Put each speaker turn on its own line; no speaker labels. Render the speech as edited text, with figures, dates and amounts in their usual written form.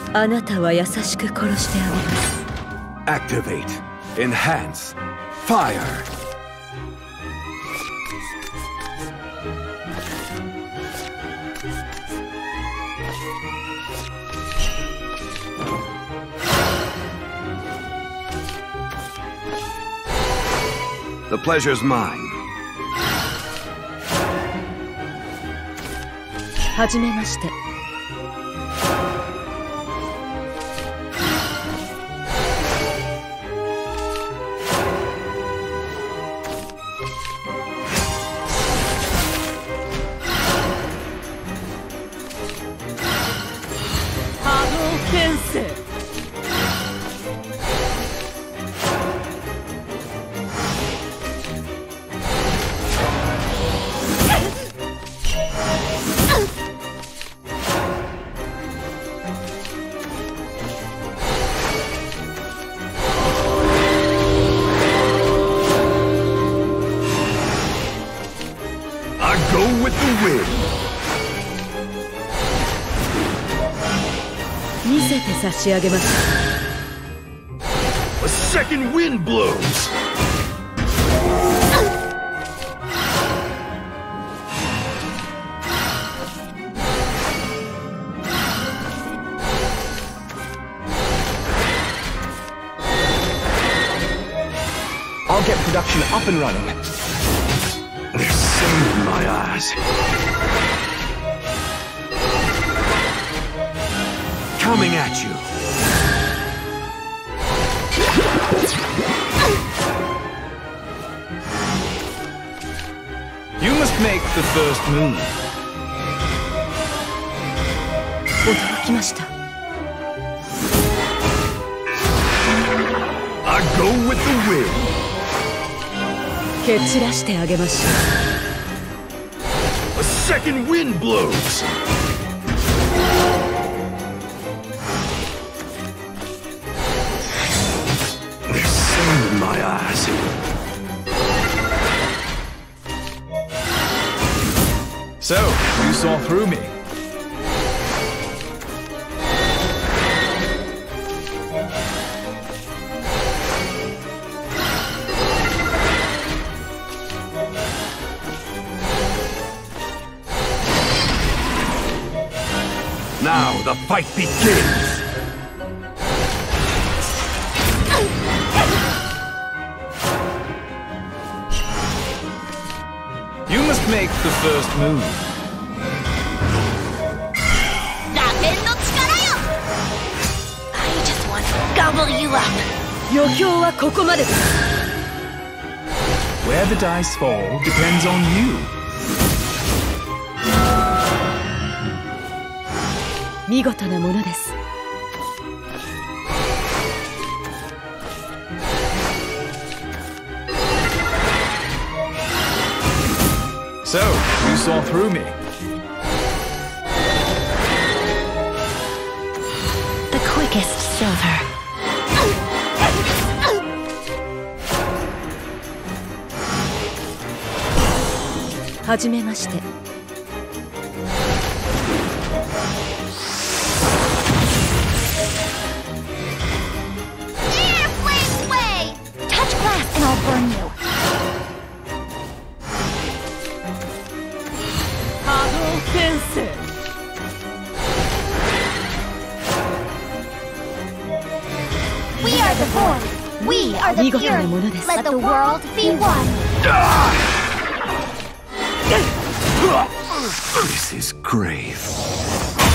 あなたは優しく殺してあげます。
Activate. Enhance. Fire. The pleasure's mine.
はじめまして。波動転生。
Go with the wind.
見せて差し上げます。
A second wind blows.
I'll get production up and running.
There's sand in my eyes. Coming at you.
You must make the first move.
驚きました。
I go with the wind.
蹴散らしてあげましょう。
A second wind blows. There's sand in my eyes.
So, you saw through me.
Now the fight begins!
You must make the first move.
ラテンの力よ I just want to gobble you up
余興はここまでです。
Where the dice fall depends on you.
見事なものです。
So, you saw through me.
The quickest silver
はじめまして。
Touch glass and I'll burn you. We are the void. We are the fury. Let the world be one.
This is grave.